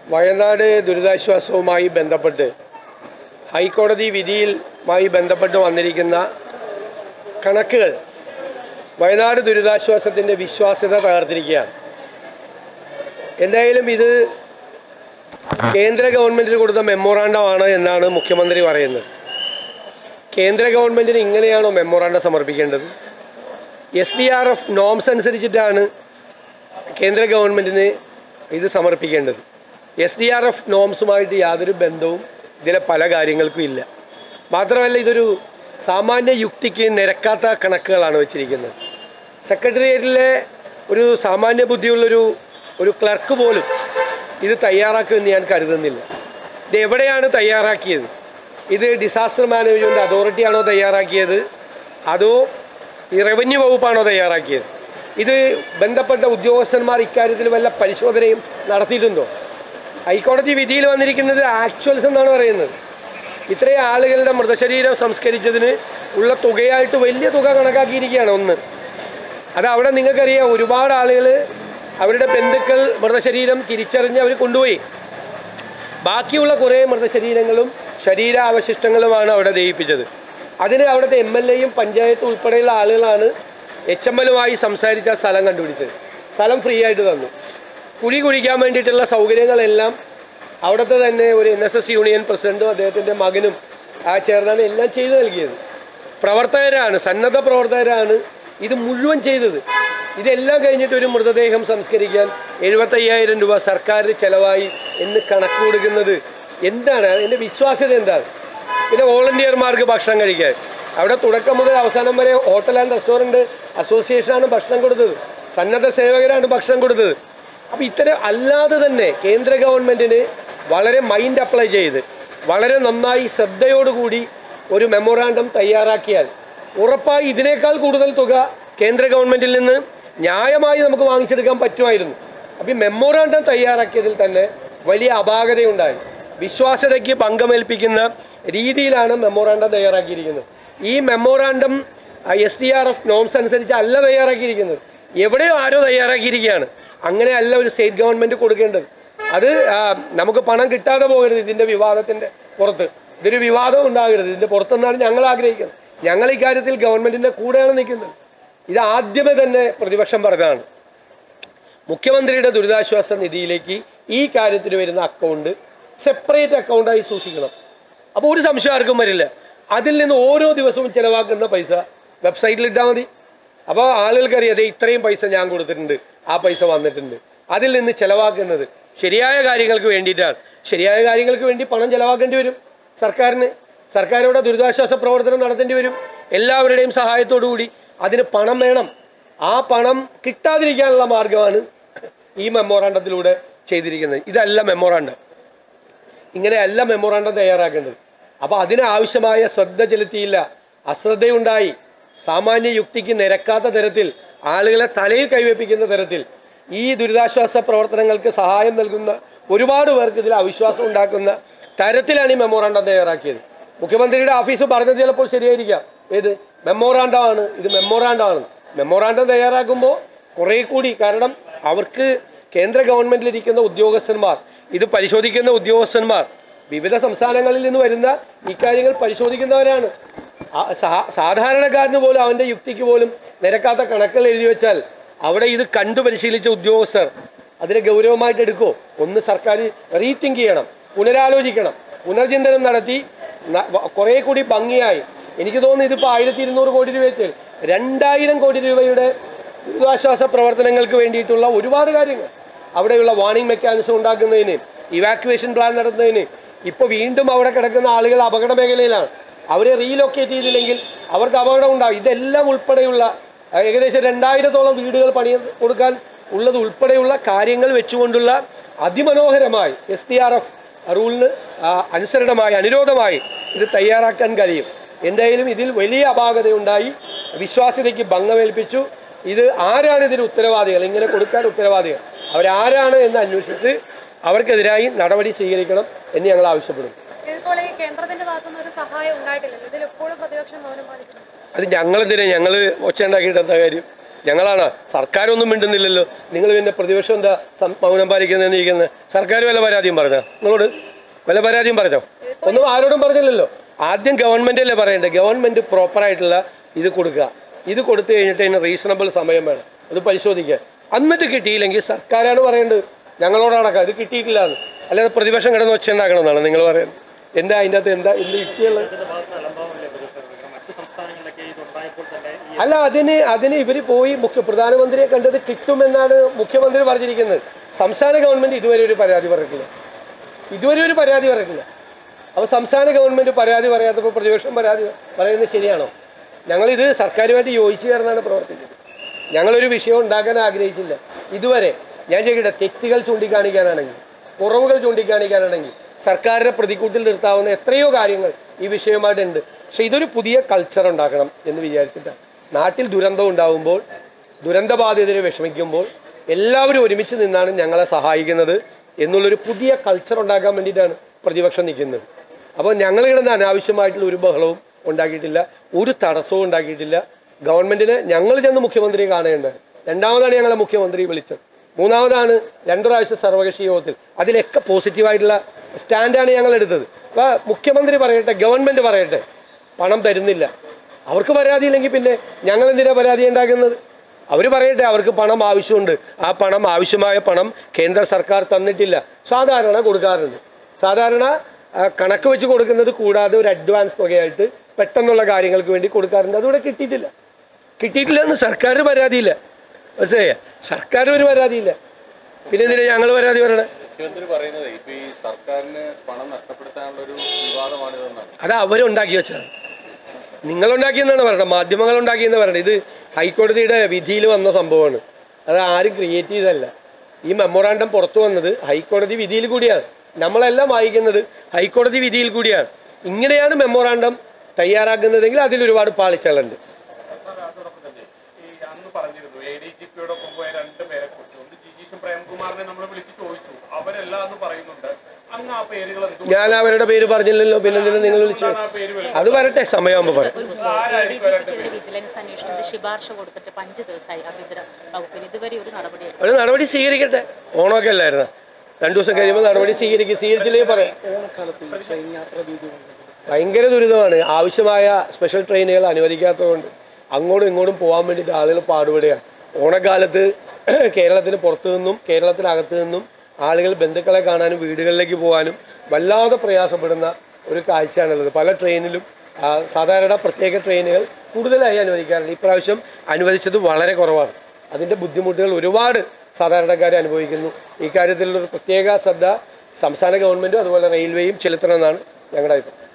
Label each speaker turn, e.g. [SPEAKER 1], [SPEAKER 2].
[SPEAKER 1] വയനാട് ദുരിതാശ്വാസവുമായി ബന്ധപ്പെട്ട് ഹൈക്കോടതി വിധിയുമായി ബന്ധപ്പെട്ട് വന്നിരിക്കുന്ന കണക്കുകൾ വയനാട് ദുരിതാശ്വാസത്തിൻ്റെ വിശ്വാസ്യത തകർത്തിരിക്കുകയാണ്. എന്തായാലും ഇത് കേന്ദ്ര ഗവൺമെൻറ്റിന് കൊടുത്ത മെമ്മോറാണ്ടമാണ് എന്നാണ് മുഖ്യമന്ത്രി പറയുന്നത്. കേന്ദ്ര ഗവൺമെൻറ്റിന് ഇങ്ങനെയാണോ മെമ്മോറാണ്ടം സമർപ്പിക്കേണ്ടത്? SDRF നോംസ് അനുസരിച്ചിട്ടാണ് കേന്ദ്ര ഗവൺമെൻറ്റിന് ഇത് സമർപ്പിക്കേണ്ടത്. SDRF നോംസുമായിട്ട് യാതൊരു ബന്ധവും ഇതിലെ പല കാര്യങ്ങൾക്കും ഇല്ല. മാത്രമല്ല ഇതൊരു സാമാന്യ യുക്തിക്ക് നിരക്കാത്ത കണക്കുകളാണ് വെച്ചിരിക്കുന്നത്. സെക്രട്ടേറിയറ്റിലെ ഒരു സാമാന്യ ബുദ്ധിയുള്ളൊരു ക്ലർക്ക് പോലും ഇത് തയ്യാറാക്കുമെന്ന് ഞാൻ കരുതുന്നില്ല. ഇത് എവിടെയാണ് തയ്യാറാക്കിയത്? ഇത് ഡിസാസ്റ്റർ മാനേജ്മെൻറ്റ് അതോറിറ്റിയാണോ തയ്യാറാക്കിയത്, അതോ ഈ റവന്യൂ വകുപ്പാണോ തയ്യാറാക്കിയത്? ഇത് ബന്ധപ്പെട്ട ഉദ്യോഗസ്ഥന്മാർ ഇക്കാര്യത്തിൽ വല്ല പരിശോധനയും നടത്തിയിട്ടുണ്ടോ? ഹൈക്കോടതി വിധിയിൽ വന്നിരിക്കുന്നത് ആക്ച്വൽസ് എന്നാണ് പറയുന്നത്. ഇത്രയും ആളുകളുടെ മൃതശരീരം സംസ്കരിച്ചതിന് ഉള്ള തുകയായിട്ട് വലിയ തുക കണക്കാക്കിയിരിക്കുകയാണ്. ഒന്ന് അത് അവിടെ നിങ്ങൾക്കറിയാം, ഒരുപാട് ആളുകൾ അവരുടെ ബന്ധുക്കൾ മൃതശരീരം തിരിച്ചറിഞ്ഞ് അവർ കൊണ്ടുപോയി. ബാക്കിയുള്ള കുറേ മൃതശരീരങ്ങളും ശരീരാവശിഷ്ടങ്ങളുമാണ് അവിടെ ദഹിപ്പിച്ചത്. അതിന് അവിടുത്തെ MLAയും പഞ്ചായത്തും ഉൾപ്പെടെയുള്ള ആളുകളാണ് HMLുമായി സംസാരിച്ച സ്ഥലം കണ്ടുപിടിച്ചത്. സ്ഥലം ഫ്രീ ആയിട്ട് തന്നു. കുഴി കുഴിക്കാൻ വേണ്ടിയിട്ടുള്ള സൗകര്യങ്ങളെല്ലാം അവിടുത്തെ തന്നെ ഒരു NSS യൂണിയൻ പ്രസിഡൻറ്റും അദ്ദേഹത്തിൻ്റെ മകനും ചേർന്നാണ് എല്ലാം ചെയ്തു നൽകിയത്. പ്രവർത്തകരാണ്, സന്നദ്ധ പ്രവർത്തകരാണ് ഇത് മുഴുവൻ ചെയ്തത്. ഇതെല്ലാം കഴിഞ്ഞിട്ട് ഒരു മൃതദേഹം സംസ്കരിക്കാൻ 75,000 രൂപ സർക്കാരിന് ചിലവായി എന്ന് കണക്ക് കൊടുക്കുന്നത് എന്താണ്? അതിൻ്റെ വിശ്വാസ്യത എന്താണ്? പിന്നെ വോളണ്ടിയർമാർക്ക് ഭക്ഷണം കഴിക്കാൻ അവിടെ തുടക്കം മുതൽ അവസാനം വരെ ഹോട്ടൽ ആൻഡ് റെസ്റ്റോറൻറ്റ് അസോസിയേഷനാണ് ഭക്ഷണം കൊടുത്തത്, സന്നദ്ധ സേവകരാണ് ഭക്ഷണം കൊടുത്തത്. അപ്പോൾ ഇത്തരം അല്ലാതെ തന്നെ കേന്ദ്ര ഗവൺമെൻറ്റിന് വളരെ മൈൻഡ് അപ്ലൈ ചെയ്ത് വളരെ നന്നായി ശ്രദ്ധയോടുകൂടി ഒരു മെമ്മോറാണ്ടം തയ്യാറാക്കിയാൽ ഉറപ്പായി ഇതിനേക്കാൾ കൂടുതൽ തുക കേന്ദ്ര ഗവൺമെൻറ്റിൽ നിന്ന് ന്യായമായി നമുക്ക് വാങ്ങിച്ചെടുക്കാൻ പറ്റുമായിരുന്നു. അപ്പോൾ ഈ മെമ്മോറാണ്ടം തയ്യാറാക്കിയതിൽ തന്നെ വലിയ അപാകതയുണ്ടായി. വിശ്വാസ്യതയ്ക്ക് ഭംഗമേൽപ്പിക്കുന്ന രീതിയിലാണ് മെമ്മോറാണ്ടം തയ്യാറാക്കിയിരിക്കുന്നത്. ഈ മെമ്മോറാണ്ടം SDRF നോംസ് അനുസരിച്ച് അല്ല തയ്യാറാക്കിയിരിക്കുന്നത്. എവിടെയോ ആരോ തയ്യാറാക്കിയിരിക്കുകയാണ്. അങ്ങനെയല്ല ഒരു സ്റ്റേറ്റ് ഗവൺമെൻറ് കൊടുക്കേണ്ടത്. അത് നമുക്ക് പണം കിട്ടാതെ പോകരുത്. ഇതിൻ്റെ വിവാദത്തിൻ്റെ പുറത്ത് ഇതൊരു വിവാദം ഉണ്ടാകരുത്. ഇതിൻ്റെ പുറത്തെന്നാണ് ഞങ്ങൾ ആഗ്രഹിക്കുന്നത്. ഞങ്ങൾ ഇക്കാര്യത്തിൽ ഗവൺമെൻറ്റിൻ്റെ കൂടെയാണ് നിൽക്കുന്നത്. ഇത് ആദ്യമേ തന്നെ പ്രതിപക്ഷം പറഞ്ഞതാണ്. മുഖ്യമന്ത്രിയുടെ ദുരിതാശ്വാസ നിധിയിലേക്ക് ഈ കാര്യത്തിന് വരുന്ന അക്കൗണ്ട് സെപ്പറേറ്റ് അക്കൗണ്ടായി സൂക്ഷിക്കണം. അപ്പോൾ ഒരു സംശയം ആർക്കും വരില്ല. അതിൽ നിന്ന് ഓരോ ദിവസവും ചിലവാക്കുന്ന പൈസ വെബ്സൈറ്റിൽ ഇട്ടാൽ മതി. അപ്പോൾ ആളുകൾക്കറിയാം അതെ ഇത്രയും പൈസ ഞാൻ കൊടുത്തിട്ടുണ്ട്, ആ പൈസ വന്നിട്ടുണ്ട്. അതിൽ നിന്ന് ചിലവാക്കുന്നത് ശരിയായ കാര്യങ്ങൾക്ക് വേണ്ടിയിട്ടാണ്. ശരിയായ കാര്യങ്ങൾക്ക് വേണ്ടി പണം ചിലവാക്കേണ്ടി വരും സർക്കാരിന്. സർക്കാരിവിടെ ദുരിതാശ്വാസ പ്രവർത്തനം നടത്തേണ്ടി വരും. എല്ലാവരുടെയും സഹായത്തോടു കൂടി അതിന് പണം വേണം. ആ പണം കിട്ടാതിരിക്കാനുള്ള മാർഗമാണ് ഈ മെമ്മോറാണ്ടത്തിലൂടെ ചെയ്തിരിക്കുന്നത്. ഇതല്ല മെമ്മോറാണ്ടം, ഇങ്ങനെയല്ല മെമ്മോറാണ്ടം തയ്യാറാക്കേണ്ടത്. അപ്പോൾ അതിനാവശ്യമായ ശ്രദ്ധ ചെലുത്തിയില്ല, അശ്രദ്ധയുണ്ടായി. സാമാന്യ യുക്തിക്ക് നിരക്കാത്ത തരത്തിൽ ആളുകളെ തലയിൽ കൈവയ്പ്പിക്കുന്ന തരത്തിൽ ഈ ദുരിതാശ്വാസ പ്രവർത്തനങ്ങൾക്ക് സഹായം നൽകുന്ന ഒരുപാട് പേർക്ക് ഇതിൽ അവിശ്വാസം ഉണ്ടാക്കുന്ന തരത്തിലാണ് ഈ മെമ്മോറാണ്ടം തയ്യാറാക്കിയത്. മുഖ്യമന്ത്രിയുടെ ഓഫീസ് പറഞ്ഞത് ചിലപ്പോൾ ശരിയായിരിക്കാം. ഏത് മെമ്മോറാണ്ടമാണ് ഇത്? മെമ്മോറാണ്ടം തയ്യാറാക്കുമ്പോൾ കുറേ കൂടി, കാരണം അവർക്ക് കേന്ദ്ര ഗവൺമെൻറ്റിലിരിക്കുന്ന ഉദ്യോഗസ്ഥന്മാർ, ഇത് പരിശോധിക്കുന്ന ഉദ്യോഗസ്ഥന്മാർ വിവിധ സംസ്ഥാനങ്ങളിൽ നിന്ന് വരുന്ന ഇക്കാര്യങ്ങൾ പരിശോധിക്കുന്നവരാണ്. സാധാരണക്കാരന് പോലും അവൻ്റെ യുക്തിക്ക് പോലും നിരക്കാത്ത കണക്കുകൾ എഴുതി വെച്ചാൽ അവിടെ ഇത് കണ്ടു പരിശീലിച്ച ഉദ്യോഗസ്ഥർ അതിനെ ഗൗരവമായിട്ട് എടുക്കുമോ? ഒന്ന് സർക്കാർ റീതിങ്ക് ചെയ്യണം, പുനരാലോചിക്കണം, പുനർചിന്തനം നടത്തി കുറേ കൂടി ഭംഗിയായി. എനിക്ക് തോന്നുന്നു ഇതിപ്പോൾ 1200 കോടി രൂപ വെച്ച് 2000 കോടി രൂപയുടെ ദുരിതാശ്വാസ പ്രവർത്തനങ്ങൾക്ക് വേണ്ടിയിട്ടുള്ള ഒരുപാട് കാര്യങ്ങൾ, അവിടെയുള്ള വാർണിംഗ് മെക്കാനിസം ഉണ്ടാക്കുന്നതിന്, ഇവാക്യുവേഷൻ പ്ലാൻ നടത്തുന്നതിന്. ഇപ്പോൾ വീണ്ടും അവിടെ കിടക്കുന്ന ആളുകൾ അപകട മേഖലയിലാണ്. അവരെ റീലൊക്കേറ്റ് ചെയ്തില്ലെങ്കിൽ അവർക്ക് അപകടം ഉണ്ടാകും. ഇതെല്ലാം ഉൾപ്പെടെയുള്ള ഏകദേശം 2000-ഓളം വീടുകൾ പണി കൊടുക്കാൻ ഉള്ളത് ഉൾപ്പെടെയുള്ള കാര്യങ്ങൾ വെച്ചുകൊണ്ടുള്ള അതിമനോഹരമായി SDRF റൂളിന് അനുസരണമായി അനുരോധമായി ഇത് തയ്യാറാക്കാൻ കഴിയും. എന്തായാലും ഇതിൽ വലിയ അപാകതയുണ്ടായി, വിശ്വാസ്യതയ്ക്ക് ഭംഗമേൽപ്പിച്ചു. ഇത് ആരാണ് ഇതിന് ഉത്തരവാദികൾ, ഇങ്ങനെ കൊടുക്കാൻ ഉത്തരവാദികൾ അവരാരാണ് എന്ന് അന്വേഷിച്ച് അവർക്കെതിരായി നടപടി സ്വീകരിക്കണം എന്ന് ഞങ്ങൾ ആവശ്യപ്പെടുന്നു. അത് ഞങ്ങളെന്തിനാ, ഞങ്ങൾ ഒച്ച ഉണ്ടാക്കിയിട്ട് എന്താ കാര്യം? ഞങ്ങളാണ്. സർക്കാരൊന്നും മിണ്ടുന്നില്ലല്ലോ. നിങ്ങൾ പിന്നെ പ്രതിപക്ഷം എന്താ മൗനം പാലിക്കുന്നതെന്ന് ഇരിക്കുന്നത്? സർക്കാർ വല്ല പരാതിയും പറഞ്ഞോ? നിങ്ങളോട് വല്ല പരാതിയും പറഞ്ഞോ? ഒന്നും ആരോടും പറഞ്ഞില്ലല്ലോ. ആദ്യം ഗവൺമെൻറ്റല്ലേ പറയേണ്ടത്. ഗവൺമെൻറ് പ്രോപ്പറായിട്ടുള്ള ഇത് കൊടുക്കുക. ഇത് കൊടുത്തു കഴിഞ്ഞിട്ട് അതിന് റീസണബിൾ സമയം വേണം, അത് പരിശോധിക്കുക. എന്നിട്ട് കിട്ടിയില്ലെങ്കിൽ സർക്കാരാണ് പറയേണ്ടത്, ഞങ്ങളോടടക്കാം ഇത് കിട്ടിയിട്ടില്ല എന്ന്. അല്ലാതെ പ്രതിപക്ഷം കിടന്ന് ഒച്ച ഉണ്ടാക്കണമെന്നാണ് നിങ്ങൾ പറയുന്നത്. എന്താ അതിൻ്റെ അകത്ത് എന്ത് യുക്തിയുള്ളത്? അല്ല, അതിന് ഇവർ പോയി പ്രധാനമന്ത്രിയെ കണ്ടത് കിട്ടുമെന്നാണ് മുഖ്യമന്ത്രി പറഞ്ഞിരിക്കുന്നത്. സംസ്ഥാന ഗവൺമെൻറ് ഇതുവരെ ഒരു പരാതി പറഞ്ഞിട്ടില്ല. അപ്പോൾ സംസ്ഥാന ഗവൺമെൻറ് പരാതി പറയാത്തപ്പോൾ പ്രതിപക്ഷം പരാതി പറയുന്നത് ശരിയാണോ? ഞങ്ങളിത് സർക്കാരുമായിട്ട് യോജിച്ച് ചേർന്നാണ് പ്രവർത്തിക്കുന്നത്. ഞങ്ങളൊരു വിഷയം ഉണ്ടാക്കാൻ ആഗ്രഹിച്ചില്ല ഇതുവരെ. ഞാൻ ചോദിക്കട്ടെ, തെറ്റുകൾ ചൂണ്ടിക്കാണിക്കാനാണെങ്കിൽ, കുറവുകൾ ചൂണ്ടിക്കാണിക്കാനാണെങ്കിൽ സർക്കാരിനെ പ്രതിക്കൂട്ടിൽ നിർത്താവുന്ന എത്രയോ കാര്യങ്ങൾ ഈ വിഷയമായിട്ടുണ്ട്. പക്ഷെ ഇതൊരു പുതിയ കൾച്ചർ ഉണ്ടാക്കണം എന്ന് വിചാരിച്ചിട്ടാണ്. നാട്ടിൽ ദുരന്തം ഉണ്ടാകുമ്പോൾ, ദുരന്തബാധിതരെ വിഷമിക്കുമ്പോൾ എല്ലാവരും ഒരുമിച്ച് നിന്നാണ് ഞങ്ങളെ സഹായിക്കുന്നത് എന്നുള്ളൊരു പുതിയ കൾച്ചർ ഉണ്ടാക്കാൻ വേണ്ടിയിട്ടാണ് പ്രതിപക്ഷം നിൽക്കുന്നത്. അപ്പോൾ ഞങ്ങൾ കിടന്ന് അനാവശ്യമായിട്ടുള്ള ഒരു ബഹളവും ഉണ്ടാക്കിയിട്ടില്ല, ഒരു തടസ്സവും ഉണ്ടാക്കിയിട്ടില്ല. ഗവൺമെൻറ്റിനെ ഞങ്ങൾ ചെന്ന് മുഖ്യമന്ത്രിയെ കാണേണ്ടത്. രണ്ടാമതാണ് ഞങ്ങളെ മുഖ്യമന്ത്രി വിളിച്ചത്. മൂന്നാമതാണ് 2 പ്രാവശ്യം സർവകക്ഷി യോഗത്തിൽ. അതിലൊക്കെ പോസിറ്റീവായിട്ടുള്ള സ്റ്റാൻഡാണ് ഞങ്ങൾ എടുത്തത്. അപ്പോൾ മുഖ്യമന്ത്രി പറയട്ടെ, ഗവൺമെൻറ് പറയട്ടെ, പണം തരുന്നില്ല. അവർക്ക് പരാതിയില്ലെങ്കിൽ പിന്നെ ഞങ്ങൾ എന്തിനാ പരാതി ഉണ്ടാക്കുന്നത്? അവർ പറയട്ടെ, അവർക്ക് പണം ആവശ്യമുണ്ട്. ആ പണം, ആവശ്യമായ പണം കേന്ദ്ര സർക്കാർ തന്നിട്ടില്ല. സാധാരണ കൊടുക്കാറുണ്ട്. സാധാരണ കണക്ക് വെച്ച് കൊടുക്കുന്നത് കൂടാതെ ഒരു അഡ്വാൻസ് തുകയായിട്ട് പെട്ടെന്നുള്ള കാര്യങ്ങൾക്ക് വേണ്ടി കൊടുക്കാറുണ്ട്. അതുകൂടെ കിട്ടിയിട്ടില്ല എന്ന് സർക്കാരിന് പരാതിയില്ല. മനസ്സിലായ? സർക്കാരിന് ഒരു പരാതിയില്ല. പിന്നെ എന്തിനാ ഞങ്ങൾ പരാതി പറയണേ? അത് അവരുണ്ടാക്കി വെച്ചാണ്. നിങ്ങളുണ്ടാക്കിയെന്നാണ് പറയണത്, മാധ്യമങ്ങൾ ഉണ്ടാക്കിയെന്ന് പറയണത്. ഇത് ഹൈക്കോടതിയുടെ വിധിയിൽ വന്ന സംഭവമാണ്. അത് ആരും ക്രിയേറ്റ് ചെയ്തതല്ല. ഈ മെമ്മോറാണ്ടം പുറത്തു വന്നത് ഹൈക്കോടതി വിധിയിൽ കൂടിയാണ്. നമ്മളെല്ലാം വായിക്കുന്നത് ഹൈക്കോടതി വിധിയിൽ കൂടിയാണ്. ഇങ്ങനെയാണ് മെമ്മോറാണ്ടം തയ്യാറാക്കുന്നതെങ്കിൽ അതിലൊരുപാട് പാളിച്ചകളുണ്ട്. ഞാൻ അവരുടെ പേര് പറഞ്ഞില്ലല്ലോ, പിന്നെ നിങ്ങൾ വിളിച്ചു. അത് വരട്ടെ, സമയമാകുമ്പോൾ പറയാം. ഒരു നടപടി സ്വീകരിക്കട്ടെ. ഓണമൊക്കെ അല്ലായിരുന്നു, 2 ദിവസം കഴിയുമ്പോൾ നടപടി സ്വീകരിച്ചില്ലേ പറയാം. ഭയങ്കര ദുരിതമാണ്. ആവശ്യമായ സ്പെഷ്യൽ ട്രെയിനുകൾ അനുവദിക്കാത്തതുകൊണ്ട് അങ്ങോട്ടും ഇങ്ങോട്ടും പോകാൻ വേണ്ടിയിട്ട് ആളുകൾ പാടുപെടുകയാണ്. ഓണക്കാലത്ത് കേരളത്തിന് പുറത്തു നിന്നും കേരളത്തിനകത്തു നിന്നും ആളുകൾ ബന്ധുക്കളെ കാണാനും വീടുകളിലേക്ക് പോകാനും വല്ലാതെ പ്രയാസപ്പെടുന്ന ഒരു കാഴ്ചയാണുള്ളത്. പല ട്രെയിനിലും സാധാരണ പ്രത്യേക ട്രെയിനുകൾ കൂടുതലായി അനുവദിക്കാറുണ്ട്. ഇപ്രാവശ്യം അനുവദിച്ചത് വളരെ കുറവാണ്. അതിൻ്റെ ബുദ്ധിമുട്ടുകൾ ഒരുപാട് സാധാരണക്കാർ അനുഭവിക്കുന്നു. ഈ കാര്യത്തിലുള്ളൊരു പ്രത്യേക ശ്രദ്ധ സംസ്ഥാന ഗവൺമെൻറ്റും അതുപോലെ റെയിൽവേയും ചെലുത്തണമെന്നാണ് ഞങ്ങളുടെ അഭിപ്രായം.